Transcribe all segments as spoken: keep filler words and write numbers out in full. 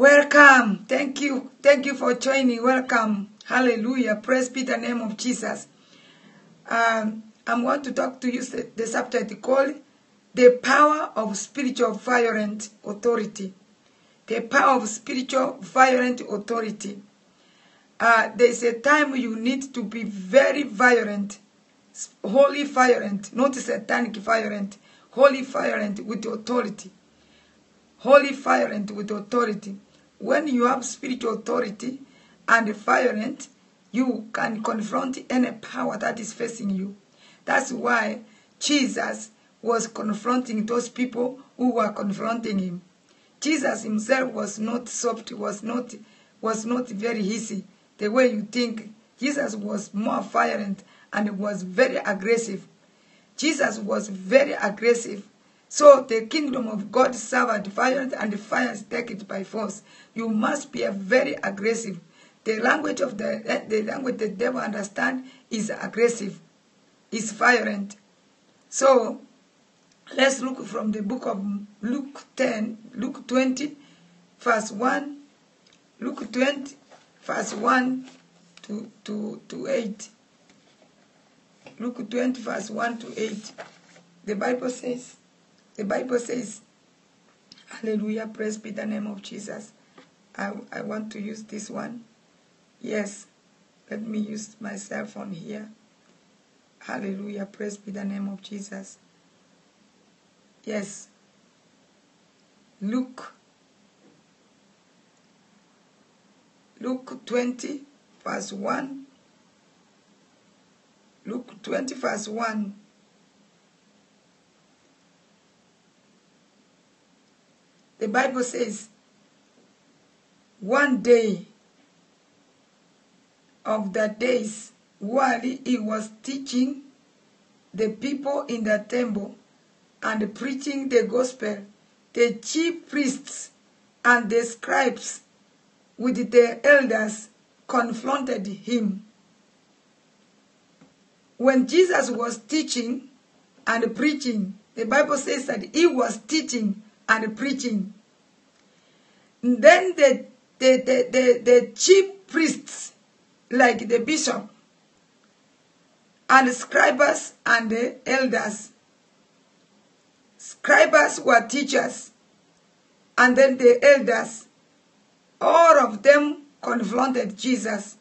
Welcome. Thank you. Thank you for joining. Welcome. Hallelujah. Praise be the name of Jesus. Um, I'm going to talk to you the, the subtitle called The Power of Spiritual Violent Authority. The Power of Spiritual Violent Authority. Uh, there's a time you need to be very violent, holy violent, not satanic violent, holy violent with authority. Holy violent with authority. When you have spiritual authority and violent, you can confront any power that is facing you. That's why Jesus was confronting those people who were confronting him. Jesus himself was not soft, was not, was not very easy the way you think. Jesus was more violent and was very aggressive. Jesus was very aggressive. So the kingdom of God suffered violence, and the violence take it by force. You must be a very aggressive. The language of the the language the devil understand is aggressive, is violent. So let's look from the book of Luke ten, Luke twenty, verse one, Luke twenty, verse one to to to eight. Luke twenty, verse one to eight. The Bible says. The Bible says, hallelujah, praise be the name of Jesus. I, I want to use this one. Yes, let me use my cell phone here. Hallelujah, praise be the name of Jesus. Yes. Luke. Luke twenty, verse one. Luke twenty, verse one. The Bible says, one day of the days while he was teaching the people in the temple and preaching the gospel, the chief priests and the scribes with the elders confronted him. When Jesus was teaching and preaching, the Bible says that he was teaching and preaching. And then the, the, the, the, the chief priests, like the bishop, and the scribes and the elders. Scribes were teachers, and then the elders, all of them confronted Jesus.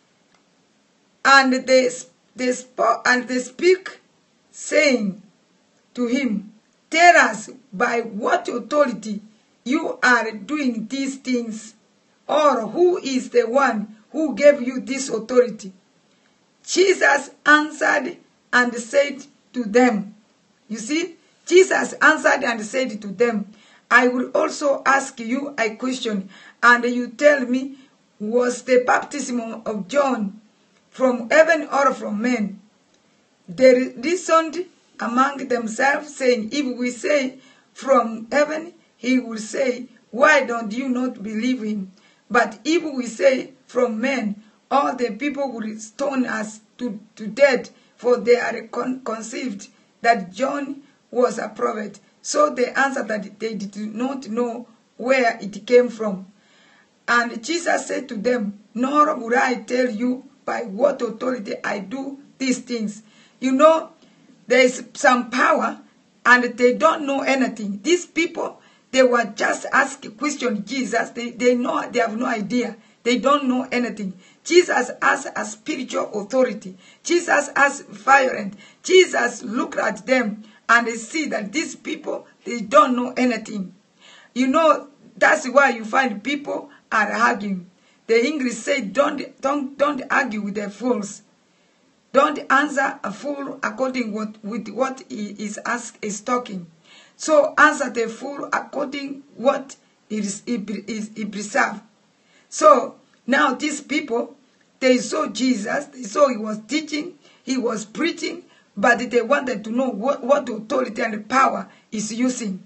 And they, they, spoke, and they speak, saying to him, tell us by what authority you are doing these things, or who is the one who gave you this authority? Jesus answered and said to them, you see, Jesus answered and said to them, I will also ask you a question, and you tell me, was the baptism of John from heaven or from men? They reasoned among themselves, saying, if we say from heaven, he will say, why don't you not believe him? But if we say from men, all the people will stone us to, to death, for they are con conceived that John was a prophet. So they answered that they did not know where it came from. And Jesus said to them, nor will I tell you by what authority I do these things. You know, there is some power, and they don't know anything. These people, they were just asking question Jesus. They, they know, they have no idea. They don't know anything. Jesus has a spiritual authority. Jesus has violence. Jesus looked at them and they see that these people, they don't know anything. You know, that's why you find people are arguing. The English say, don't, don't, don't argue with the fools. Don't answer a fool according what, with what he is ask, is talking. So answer the fool according what is he, is, he preserve. So now these people, they saw Jesus, they saw he was teaching, he was preaching, but they wanted to know what, what authority and power is using.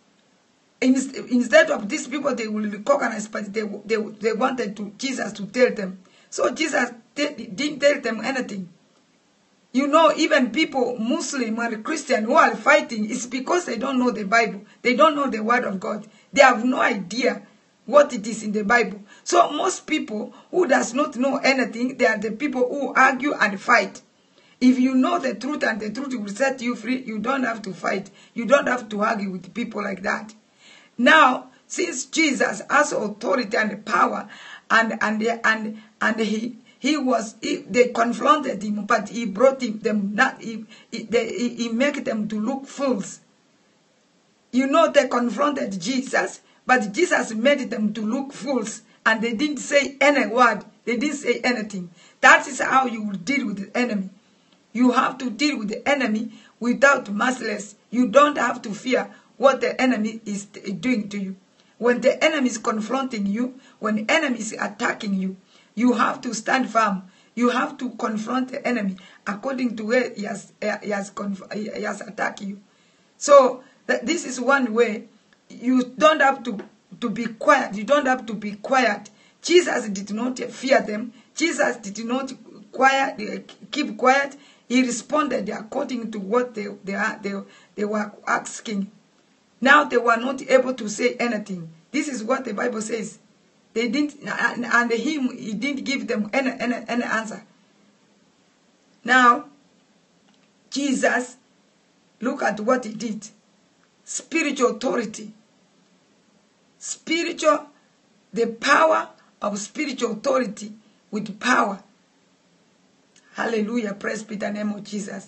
Instead of these people, they will recognize, but they, they, they wanted to, Jesus to tell them. So Jesus didn't tell them anything. You know, even people, Muslim and Christian, who are fighting, it's because they don't know the Bible. They don't know the Word of God. They have no idea what it is in the Bible. So most people who does not know anything, they are the people who argue and fight. If you know the truth and the truth will set you free, you don't have to fight. You don't have to argue with people like that. Now, since Jesus has authority and power, and and and and he he was he, they confronted him, but he brought him, them not he he, they, he he make them to look fools. You know, they confronted Jesus, but Jesus made them to look fools, and they didn't say any word. They didn't say anything. That is how you will deal with the enemy. You have to deal with the enemy without merciless. You don't have to fear what the enemy is doing to you. When the enemy is confronting you, when the enemy is attacking you, you have to stand firm. You have to confront the enemy according to where he has, he has, he has attacked you. So that this is one way. You don't have to, to be quiet. You don't have to be quiet. Jesus did not fear them. Jesus did not quiet, keep quiet. He responded according to what they, they, they, they were asking. Now they were not able to say anything. This is what the Bible says. They didn't, and, and him, he didn't give them any, any, any answer. Now, Jesus, look at what he did. Spiritual authority. Spiritual, the power of spiritual authority with power. Hallelujah. Praise be the name of Jesus.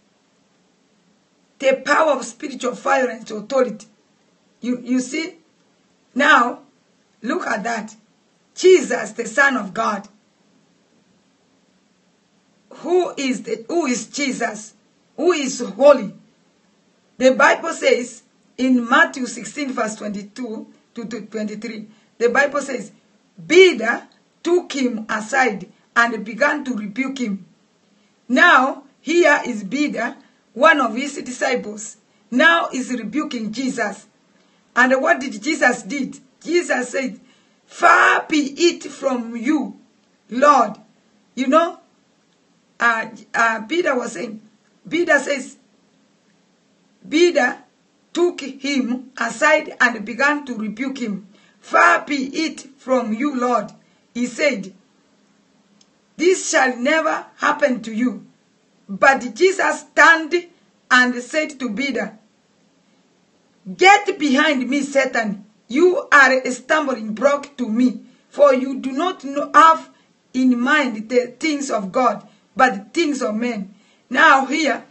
The power of spiritual fire and authority. You, you see? Now, look at that. Jesus, the Son of God. Who is, the, who is Jesus? Who is holy? The Bible says in Matthew sixteen verse twenty-two to twenty-three, the Bible says, Peter took him aside and began to rebuke him. Now, here is Peter, one of his disciples, now is rebuking Jesus. And what did Jesus did? Jesus said, far be it from you, Lord. You know, uh, uh, Peter was saying, Peter says, Peter took him aside and began to rebuke him. Far be it from you, Lord. He said, this shall never happen to you. But Jesus turned and said to Peter, get behind me, Satan. You are a stumbling block to me, for you do not know, have in mind the things of God, but the things of men. Now here,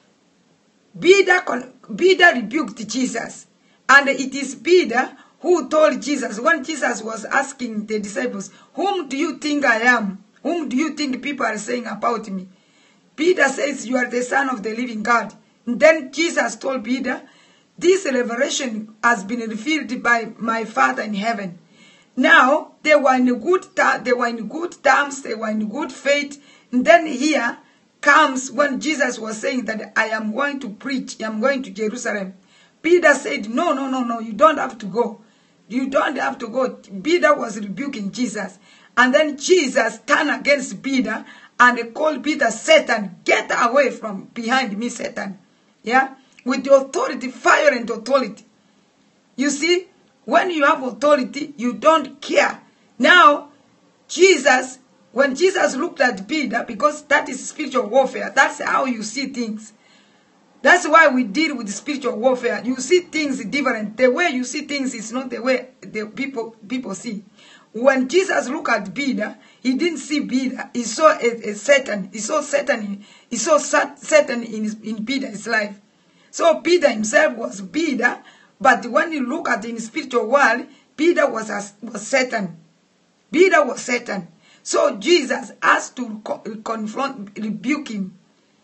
Peter, Peter rebuked Jesus. And it is Peter who told Jesus, when Jesus was asking the disciples, whom do you think I am? Whom do you think people are saying about me? Peter says, you are the Son of the living God. And then Jesus told Peter, this revelation has been revealed by my Father in heaven. Now, they were in good, they were in good terms, they were in good faith. And then here comes when Jesus was saying that I am going to preach, I am going to Jerusalem. Peter said, no, no, no, no, you don't have to go. You don't have to go. Peter was rebuking Jesus. And then Jesus turned against Peter and called Peter, Satan, get away from behind me, Satan. Yeah? With the authority, fire and authority. You see, when you have authority, you don't care. Now, Jesus, when Jesus looked at Peter, because that is spiritual warfare, that's how you see things. That's why we deal with spiritual warfare. You see things different. The way you see things is not the way the people, people see. When Jesus looked at Peter, he didn't see Peter. He saw a, a Satan. He saw Satan in, he saw Satan in, his, in Peter's life. So Peter himself was Peter, but when you look at the in spiritual world, Peter was, a, was Satan. Peter was Satan. So Jesus has to co confront, rebuke him.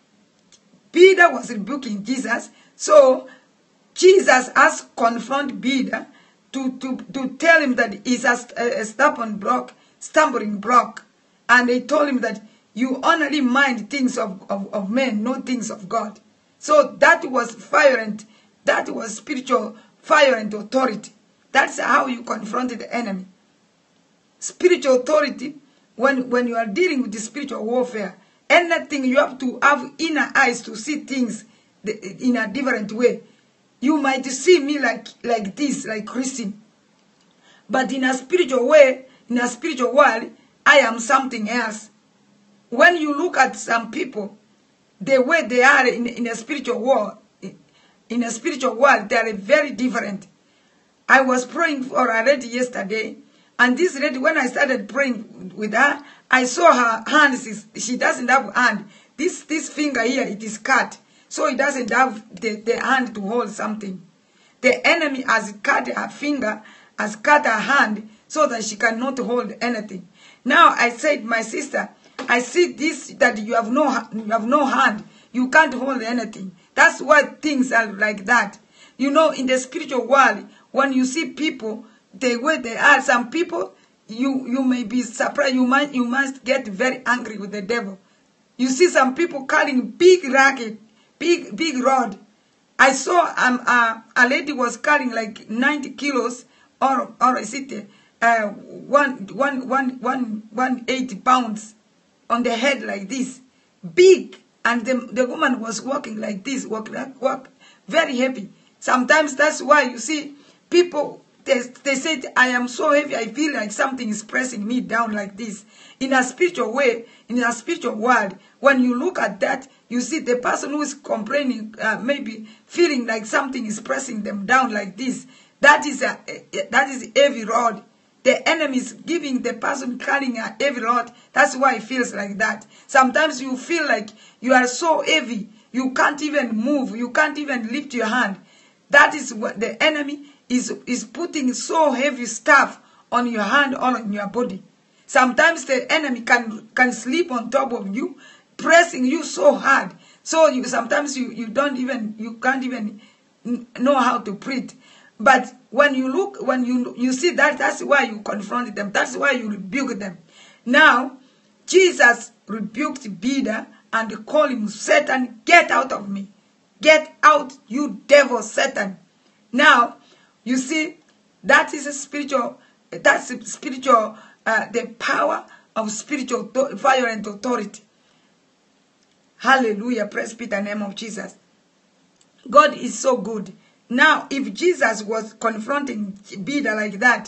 Peter was rebuking Jesus. So Jesus has confronted Peter to, to, to tell him that he's a, a stubborn block, stumbling block. And they told him that you only mind things of, of, of men, not things of God. So that was fire and that was spiritual fire and authority. That's how you confronted the enemy. Spiritual authority, when, when you are dealing with the spiritual warfare, anything you have to have inner eyes to see things in a different way. You might see me like, like this, like Christine. But in a spiritual way, in a spiritual world, I am something else. When you look at some people, the way they are in, in a spiritual world, in a spiritual world, they are very different. I was praying for a lady yesterday, and this lady, when I started praying with her, I saw her hands. She doesn't have hand. This this finger here, it is cut, so it doesn't have the, the hand to hold something. The enemy has cut her finger, has cut her hand, so that she cannot hold anything. Now I said, my sister, I see this, that you have no you have no hand. You can't hold anything. That's why things are like that. You know, in the spiritual world, when you see people the way they are, some people, you you may be surprised. You might you must get very angry with the devil. You see some people carrying big racket, big big rod. I saw um uh, a lady was carrying like ninety kilos, or or is it uh one one one one one eighty pounds on the head like this, big, and the the woman was walking like this, walk walk very heavy. Sometimes that's why you see people. They, they said, I am so heavy, I feel like something is pressing me down like this. In a spiritual way, in a spiritual world, when you look at that, you see the person who is complaining, uh, maybe feeling like something is pressing them down like this. That is a, that is a heavy rod. The enemy is giving the person carrying a heavy rod. That's why it feels like that. Sometimes you feel like you are so heavy, you can't even move, you can't even lift your hand. That is what the enemy is is putting so heavy stuff on your hand or on your body. Sometimes the enemy can can sleep on top of you, pressing you so hard. So you sometimes you, you don't even you can't even know how to breathe. But when you look, when you you see that, that's why you confront them. That's why you rebuke them. Now, Jesus rebuked Peter and called him, Satan, get out of me. Get out, you devil, Satan. Now, you see, that is a spiritual, that's a spiritual, uh, the power of spiritual fire and authority. Hallelujah, praise be the name of Jesus. God is so good. Now, if Jesus was confronting Peter like that,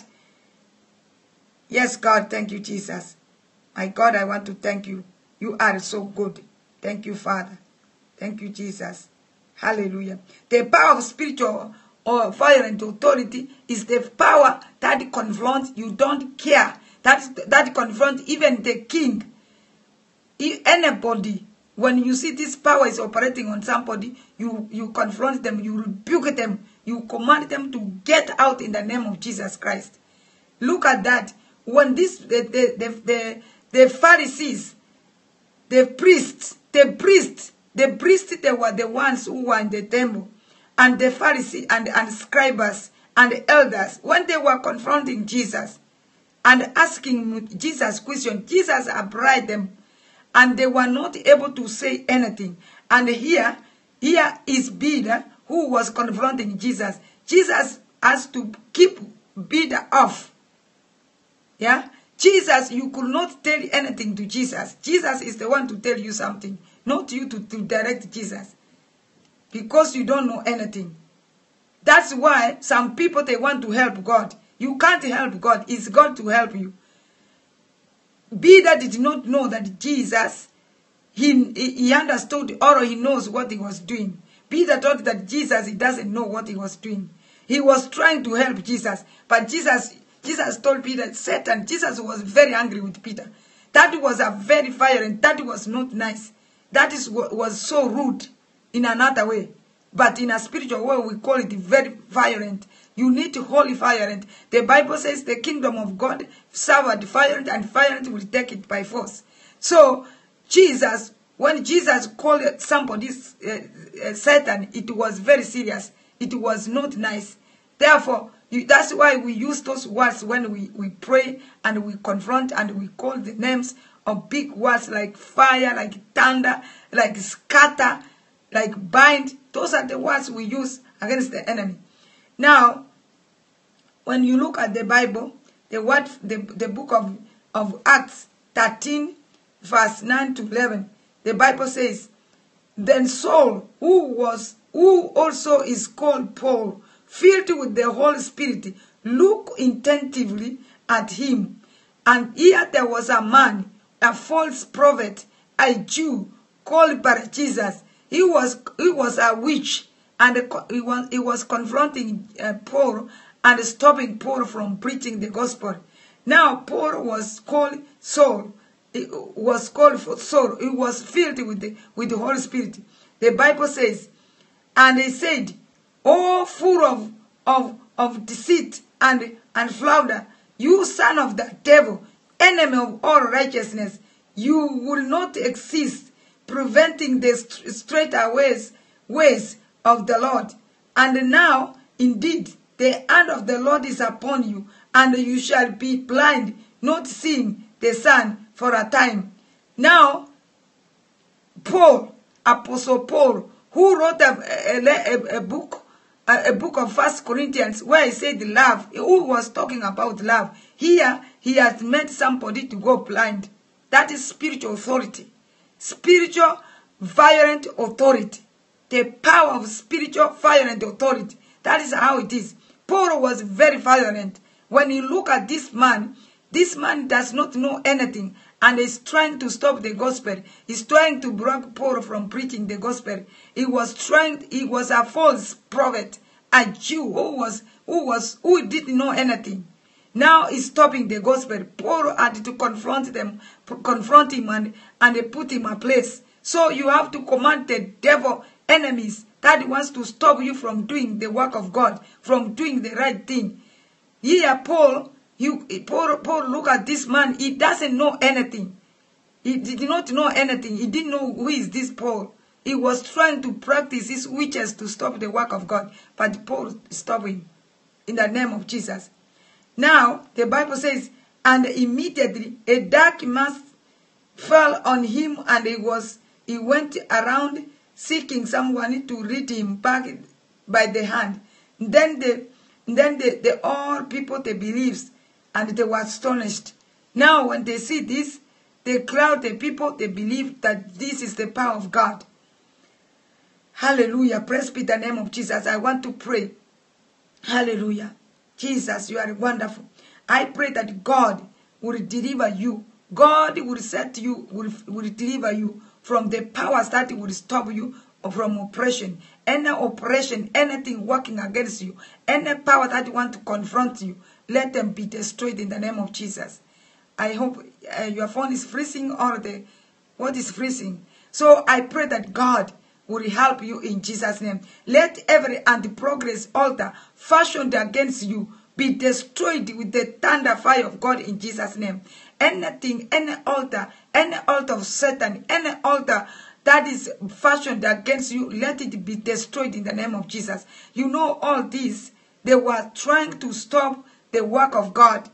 yes, God, thank you, Jesus. My God, I want to thank you. You are so good. Thank you, Father. Thank you, Jesus. Hallelujah. The power of spiritual or fire and authority is the power that confronts. You don't care. That, that confronts even the king. Anybody, when you see this power is operating on somebody, you, you confront them, you rebuke them, you command them to get out in the name of Jesus Christ. Look at that. When this, the, the, the, the, the Pharisees, the priests, the priests, the priests, they were the ones who were in the temple. And the Pharisees and, and scribes and the elders, when they were confronting Jesus and asking Jesus questions, Jesus upbraided them. And they were not able to say anything. And here, here is Peter who was confronting Jesus. Jesus has to keep Peter off. Yeah? Jesus, you could not tell anything to Jesus. Jesus is the one to tell you something, not you to, to direct Jesus. Because you don't know anything. That's why some people, they want to help God. You can't help God. It's God to help you. Peter did not know that Jesus, he, he understood or he knows what he was doing. Peter thought that Jesus, he doesn't know what he was doing. He was trying to help Jesus. But Jesus, Jesus told Peter, Satan, Jesus was very angry with Peter. That was a very fire and that was not nice. That is was so rude in another way. But in a spiritual way, we call it very violent. You need to holy violent. The Bible says the kingdom of God suffered violent and violent will take it by force. So, Jesus, when Jesus called somebody uh, uh, Satan, it was very serious. It was not nice. Therefore, you, that's why we use those words when we, we pray and we confront and we call the names of big words like fire, like thunder, like scatter, like bind. Those are the words we use against the enemy. Now, when you look at the Bible, the word, the, the book of, of Acts thirteen, verse nine to eleven, the Bible says, Then Saul, who was, who also is called Paul, filled with the Holy Spirit, looked intently at him. And here there was a man, a false prophet, a Jew, called Bar-Jesus. He was, he was a witch, and he was, he was confronting uh, Paul and stopping Paul from preaching the gospel. Now Paul was called Saul. He was called for Saul. He was filled with the, with the Holy Spirit. The Bible says, and he said, "Oh, full of, of, of deceit and, and flounder, you son of the devil, enemy of all righteousness, you will not exist, preventing the straight ways, ways of the Lord. And now, indeed, the hand of the Lord is upon you, and you shall be blind, not seeing the sun for a time." Now, Paul, Apostle Paul, who wrote a, a, a, a book, a, a book of First Corinthians, where he said love, who was talking about love. Here, he has made somebody to go blind. That is spiritual authority. Spiritual violent authority. The power of spiritual violent authority. That is how it is. Paul was very violent. When you look at this man, this man does not know anything and is trying to stop the gospel. He's trying to block Paul from preaching the gospel. He was trying, he was a false prophet, a Jew who was, who was, who didn't know anything. Now he's stopping the gospel. Paul had to confront them, confront him and, and they put him in place. So you have to command the devil enemies that wants to stop you from doing the work of God, from doing the right thing. Here, Paul, you, Paul, Paul, look at this man. He doesn't know anything. He did not know anything. He didn't know who is this Paul. He was trying to practice his witches to stop the work of God. But Paul stopped him in the name of Jesus. Now, the Bible says, and immediately a dark mass fell on him, and he was he went around seeking someone to lead him back by the hand. Then the then the, the all people they believed, and they were astonished. Now when they see this, they crowd the people, they believe that this is the power of God. Hallelujah. Praise be the name of Jesus. I want to pray. Hallelujah. Jesus, you are wonderful. I pray that God will deliver you. God will set you, will, will deliver you from the powers that will stop you from oppression. Any oppression, anything working against you, any power that want to confront you, let them be destroyed in the name of Jesus. I hope uh, your phone is freezing or the, what is freezing. So I pray that God will help you in Jesus' name. Let every anti-progress altar fashioned against you be destroyed with the thunder fire of God in Jesus' name. Anything, any altar, any altar of Satan, any altar that is fashioned against you, let it be destroyed in the name of Jesus. You know all this, they were trying to stop the work of God.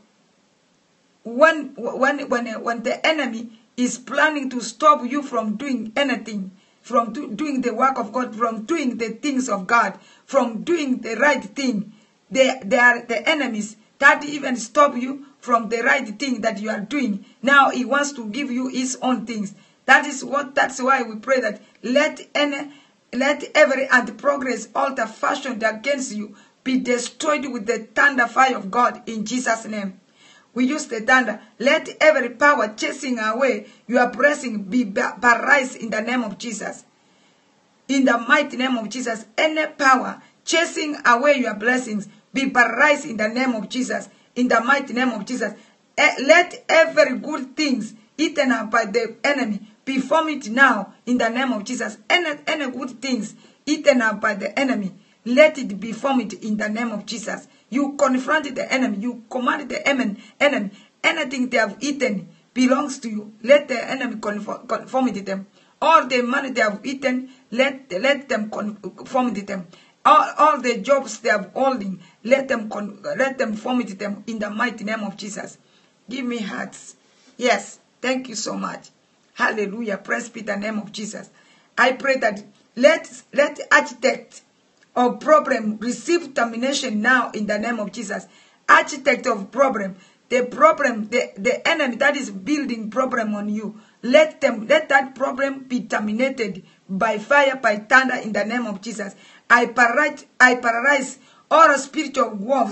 When, when, when, when the enemy is planning to stop you from doing anything, from do, doing the work of God, from doing the things of God, from doing the right thing, they, they are the enemies that even stop you from the right thing that you are doing. Now he wants to give you his own things. That is what. That's why we pray that let any, let every anti-progress altar fashioned against you be destroyed with the thunder fire of God in Jesus' name. We use the thunder. Let every power chasing away your blessing be paralyzed in the name of Jesus. In the mighty name of Jesus, any power chasing away your blessings be paralyzed in the name of Jesus. In the mighty name of Jesus, let every good things eaten up by the enemy be vomited now in the name of Jesus. Any, any good things eaten up by the enemy, let it be vomited in the name of Jesus. You confronted the enemy. You commanded the enemy. Anything they have eaten belongs to you. Let the enemy conform them. All the money they have eaten, let, let them conform them. All, all the jobs they have holding, let them let them vomit them in the mighty name of Jesus. Give me hearts. Yes, thank you so much. Hallelujah. Praise be the name of Jesus. I pray that let let architect of problem receive termination now in the name of Jesus. Architect of problem, the problem, the, the enemy that is building problem on you, let them let that problem be terminated by fire, by thunder in the name of Jesus. I paralyze, I paralyze all spiritual wolves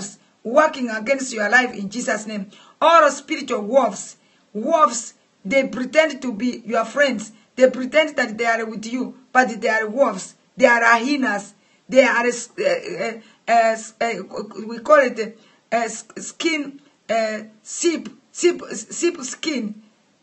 working against your life in Jesus' name. All spiritual wolves, wolves, they pretend to be your friends. They pretend that they are with you, but they are wolves. They are hyenas. They are, uh, uh, uh, uh, we call it uh, skin, uh, sheep, sheep, sheep skin.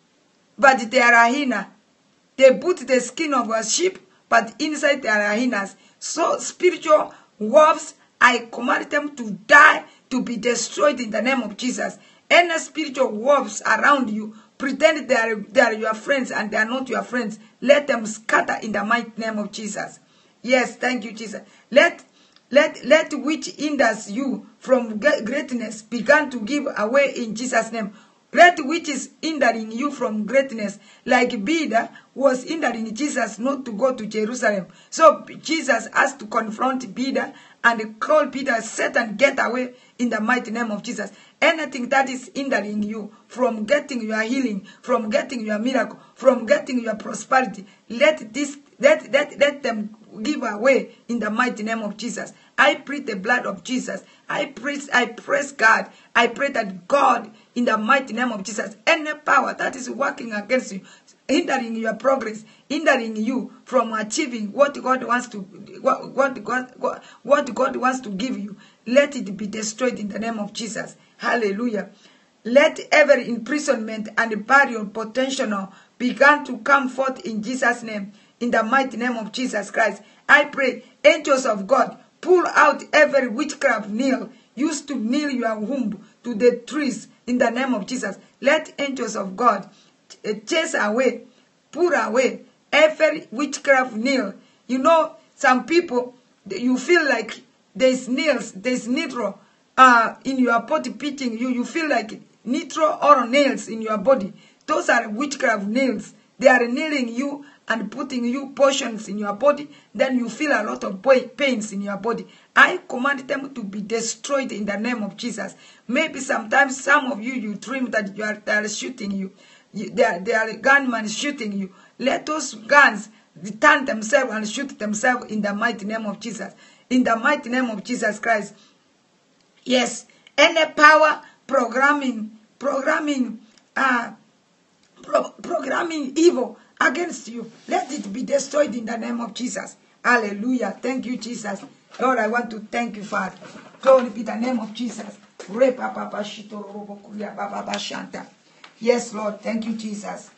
But they are hyena. They put the skin of a sheep, but inside they are hyenas. So spiritual wolves, I command them to die, to be destroyed in the name of Jesus. Any spiritual wolves around you, pretend they are, they are your friends and they are not your friends. Let them scatter in the mighty name of Jesus. Yes, thank you, Jesus. Let, let, let which hinders you from greatness begin to give away in Jesus' name. Let which is hindering you from greatness, like Peter was hindering Jesus not to go to Jerusalem. So Jesus has to confront Peter and call Peter, Satan, get away in the mighty name of Jesus. Anything that is hindering you from getting your healing, from getting your miracle, from getting your prosperity, let this let, let, let them give away in the mighty name of Jesus. I pray the blood of Jesus. I praise, I praise God. I pray that God, in the mighty name of Jesus, any power that is working against you, hindering your progress, hindering you from achieving what God wants to, what, what, God, what God wants to give you, let it be destroyed in the name of Jesus. Hallelujah. Let every imprisonment and barrier potential begin to come forth in Jesus' name, in the mighty name of Jesus Christ. I pray, angels of God, pull out every witchcraft nail used to nail your womb to the trees in the name of Jesus. Let angels of God chase away, pull away every witchcraft nail. You know, some people, you feel like there's nails, there's nitro uh, in your body pitching you. You feel like nitro or nails in your body. Those are witchcraft nails. They are nailing you and putting you portions in your body. Then you feel a lot of pains in your body. I command them to be destroyed in the name of Jesus. Maybe sometimes some of you, you dream that you are, they are shooting you. you they, are, they are gunmen shooting you. Let those guns turn themselves and shoot themselves in the mighty name of Jesus. In the mighty name of Jesus Christ. Yes, any power programming, programming, uh, pro programming evil against you, let it be destroyed in the name of Jesus. Hallelujah. Thank you, Jesus. Lord, I want to thank you, Father. Glory be the name of Jesus. Yes, Lord. Thank you, Jesus.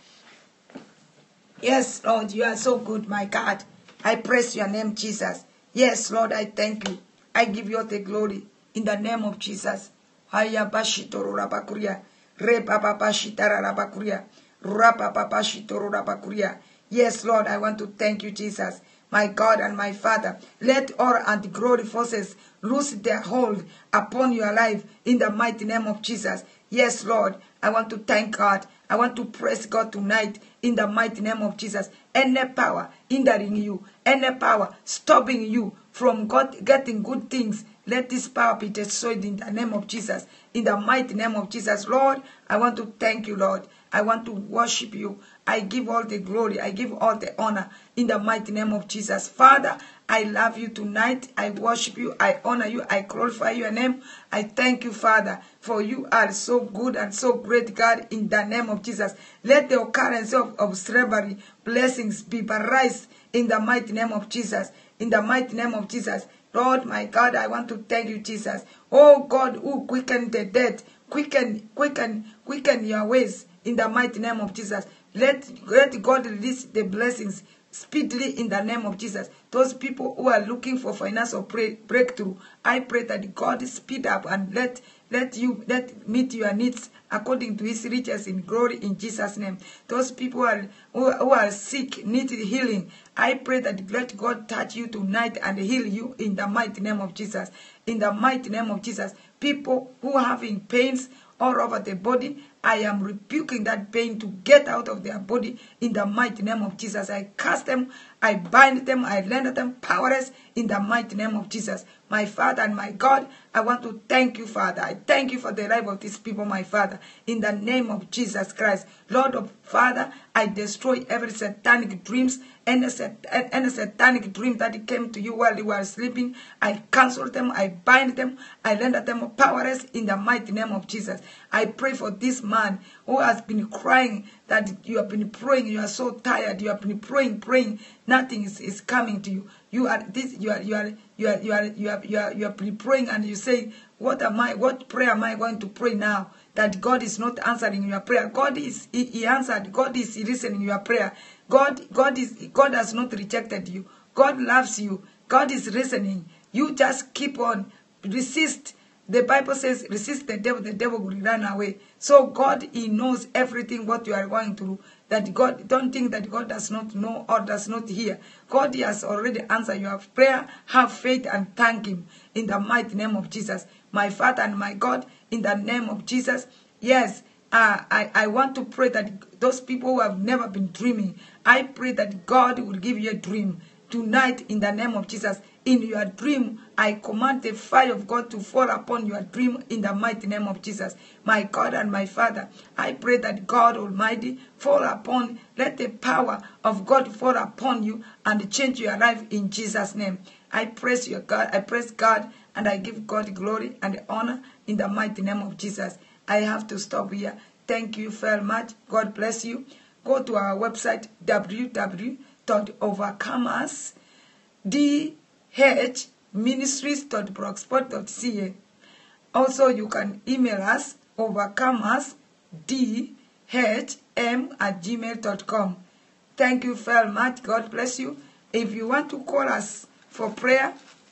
Yes, Lord, you are so good, my God. I praise your name, Jesus. Yes, Lord, I thank you. I give you all the glory in the name of Jesus. Haya bashitoro rabakuria. Re papa bashitara rabakuria. Rapa papa shitoro rabakuria. Yes, Lord, I want to thank you, Jesus, my God and my Father. Let all anti-glory forces lose their hold upon your life in the mighty name of Jesus. Yes, Lord, I want to thank God. I want to praise God tonight in the mighty name of Jesus. Any power hindering you, any power stopping you from God getting good things, let this power be destroyed in the name of Jesus. In the mighty name of Jesus, Lord, I want to thank you, Lord. I want to worship you. I give all the glory. I give all the honor in the mighty name of Jesus. Father, I love you tonight. I worship you. I honor you. I glorify your name. I thank you, Father, for you are so good and so great, God, in the name of Jesus. Let the occurrence of, of slavery, blessings be raised in the mighty name of Jesus. In the mighty name of Jesus. Lord, my God, I want to thank you, Jesus. Oh, God, who quickened the dead, quicken, quicken, quicken your ways in the mighty name of Jesus. Let, let God release the blessings speedily in the name of Jesus. Those people who are looking for financial breakthrough, I pray that God speed up and let let you let meet your needs according to his riches in glory in Jesus' name. Those people who are, who, who are sick, need healing, I pray that let God touch you tonight and heal you in the mighty name of Jesus. In the mighty name of Jesus. People who are having pains all over the body, I am rebuking that pain to get out of their body in the mighty name of Jesus. I cast them, I bind them, I render them powerless in the mighty name of Jesus. My Father and my God, I want to thank you, Father. I thank you for the life of these people, my Father, in the name of Jesus Christ. Lord of Father, I destroy every satanic dreams, Any, sat any satanic dream that came to you while you were sleeping, I cancel them, I bind them, I render them powerless in the mighty name of Jesus. I pray for this man who has been crying, that you have been praying, you are so tired, you have been praying, praying, nothing is, is coming to you. You are this, you are, you are, you are, you are, you are, you are, you are praying, and you say, what am I, what prayer am I going to pray now? That God is not answering your prayer. God is, he, he answered, God is listening your prayer. God, God is, God has not rejected you. God loves you. God is listening. You just keep on, resist. The Bible says, resist the devil, the devil will run away. So God, he knows everything what you are going through. That God, don't think that God does not know or does not hear. God has already answered your prayer. Have faith and thank him in the mighty name of Jesus. My Father and my God, in the name of Jesus. Yes, uh, I, I want to pray that those people who have never been dreaming, I pray that God will give you a dream tonight in the name of Jesus. In your dream, I command the fire of God to fall upon your dream in the mighty name of Jesus. My God and my Father, I pray that God Almighty fall upon, let the power of God fall upon you and change your life in Jesus' name. I praise your God, I praise God, and I give God glory and honor in the mighty name of Jesus. I have to stop here. Thank you very much. God bless you. Go to our website, w w w dot overcomers d h ministries dot blogspot dot c a. Also, you can email us, overcomers d h m at gmail dot com. Thank you very much. God bless you. If you want to call us for prayer,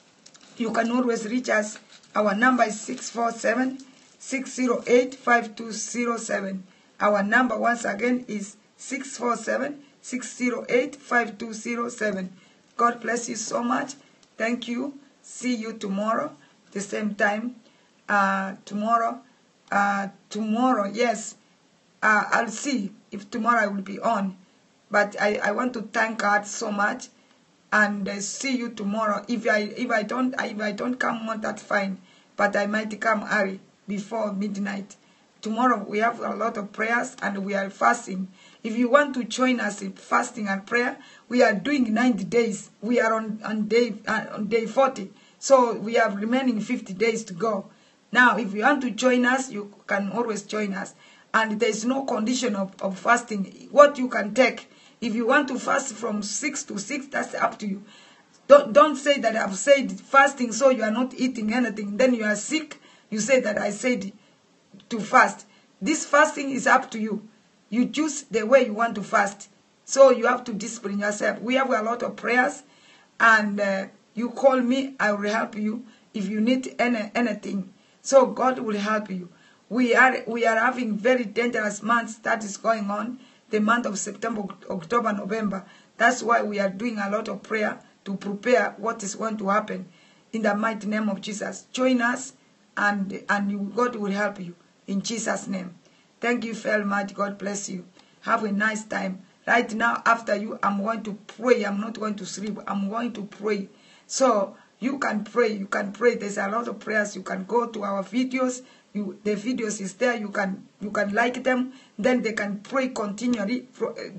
you can always reach us. Our number is six four seven, six zero eight, five two zero seven. Our number once again is six four seven, six zero eight, five two zero seven. God bless you so much. Thank you. See you tomorrow, the same time. Uh, tomorrow, uh, tomorrow, yes. Uh, I'll see if tomorrow I will be on. But I, I want to thank God so much. And uh, see you tomorrow. If I if I don't if I don't come on, that's fine. But I might come early before midnight. Tomorrow we have a lot of prayers and we are fasting. If you want to join us in fasting and prayer, we are doing ninety days. We are on on day uh, on day forty. So we have remaining fifty days to go. Now, if you want to join us, you can always join us. And there is no condition of, of fasting. What you can take. If you want to fast from six to six, that's up to you. Don't, don't say that I've said fasting so you are not eating anything. Then you are sick. You say that I said to fast. This fasting is up to you. You choose the way you want to fast. So you have to discipline yourself. We have a lot of prayers. And uh, you call me, I will help you if you need any, anything. So God will help you. We are, we are having very dangerous months that is going on. The month of September, October, November. That's why we are doing a lot of prayer to prepare what is going to happen in the mighty name of Jesus. Join us and, and you, God will help you in Jesus' name. Thank you very much. God bless you. Have a nice time. Right now, after you, I'm going to pray. I'm not going to sleep. I'm going to pray. So you can pray. You can pray. There's a lot of prayers. You can go to our videos. You, the videos is there. You can you can like them. Then they can pray continually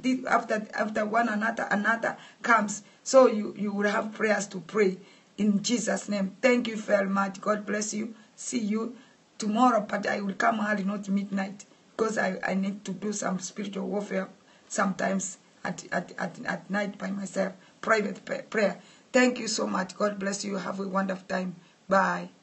after after one another another comes. So you you will have prayers to pray in Jesus' name. Thank you very much. God bless you. See you tomorrow, but I will come early, not midnight, because I, I need to do some spiritual warfare sometimes at, at, at, at night by myself. Private prayer. Thank you so much. God bless you. Have a wonderful time. Bye.